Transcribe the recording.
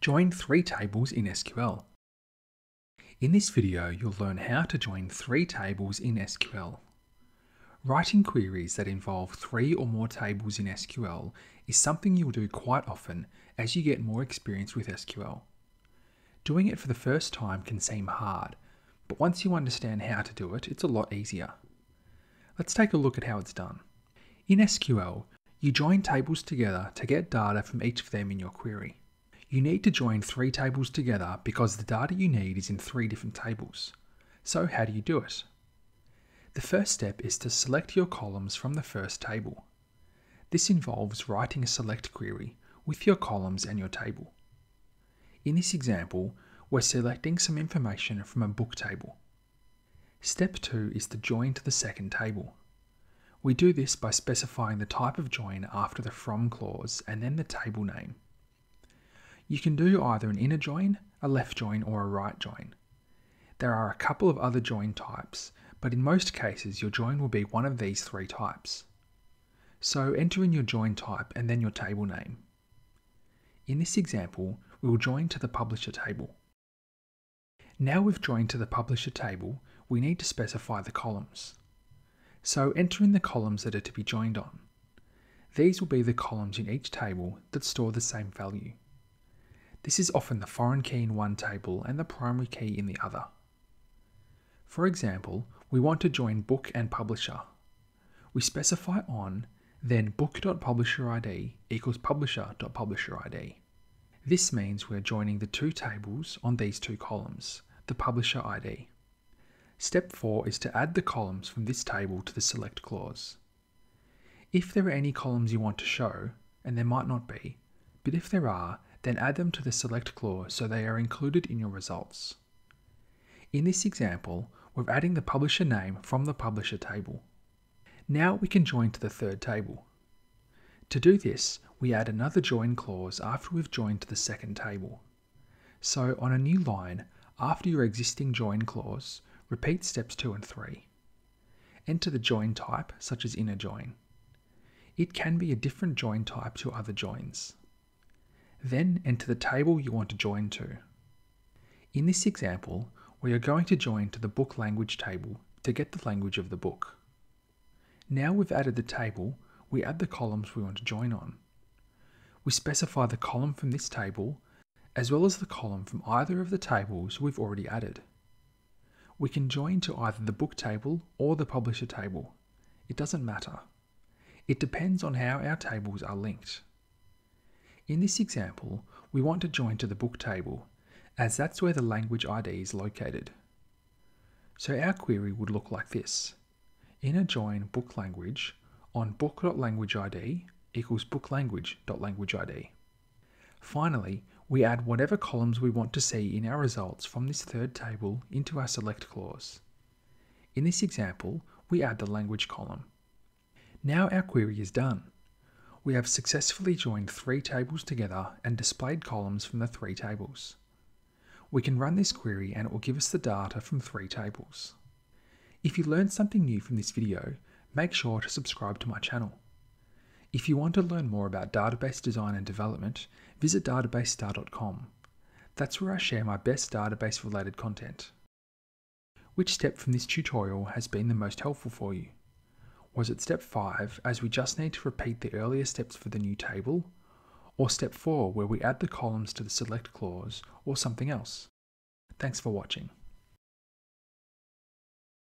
Join three tables in SQL. In this video, you'll learn how to join three tables in SQL. Writing queries that involve three or more tables in SQL is something you'll do quite often as you get more experience with SQL. Doing it for the first time can seem hard, but once you understand how to do it, it's a lot easier. Let's take a look at how it's done. In SQL, you join tables together to get data from each of them in your query. You need to join three tables together because the data you need is in three different tables. So how do you do it? The first step is to select your columns from the first table. This involves writing a select query with your columns and your table. In this example, we're selecting some information from a book table. Step 2 is to join to the second table. We do this by specifying the type of join after the from clause and then the table name. You can do either an inner join, a left join, or a right join. There are a couple of other join types, but in most cases your join will be one of these three types. So enter in your join type and then your table name. In this example, we will join to the publisher table. Now we've joined to the publisher table, we need to specify the columns. So enter in the columns that are to be joined on. These will be the columns in each table that store the same value. This is often the foreign key in one table and the primary key in the other. For example, we want to join book and publisher. We specify on, then book.publisherID equals publisher.publisherID. This means we're joining the two tables on these two columns, the publisher ID. Step 4 is to add the columns from this table to the select clause. If there are any columns you want to show, and there might not be, but if there are, then add them to the select clause so they are included in your results. In this example, we're adding the publisher name from the publisher table. Now we can join to the third table. To do this, we add another join clause after we've joined to the second table. So on a new line, after your existing join clause, repeat steps 2 and 3. Enter the join type, such as inner join. It can be a different join type to other joins. Then enter the table you want to join to. In this example, we are going to join to the book language table to get the language of the book. Now we've added the table, we add the columns we want to join on. We specify the column from this table, as well as the column from either of the tables we've already added. We can join to either the book table or the publisher table. It doesn't matter. It depends on how our tables are linked. In this example, we want to join to the book table, as that's where the language ID is located. So our query would look like this. Inner join book language on book.languageID equals booklanguage.languageID. Finally, we add whatever columns we want to see in our results from this third table into our select clause. In this example, we add the language column. Now our query is done. We have successfully joined three tables together and displayed columns from the three tables. We can run this query and it will give us the data from three tables. If you learned something new from this video, make sure to subscribe to my channel. If you want to learn more about database design and development, visit databasestar.com. That's where I share my best database related content. Which step from this tutorial has been the most helpful for you? Was it step 5, as we just need to repeat the earlier steps for the new table? Or step 4, where we add the columns to the select clause, or something else? Thanks for watching.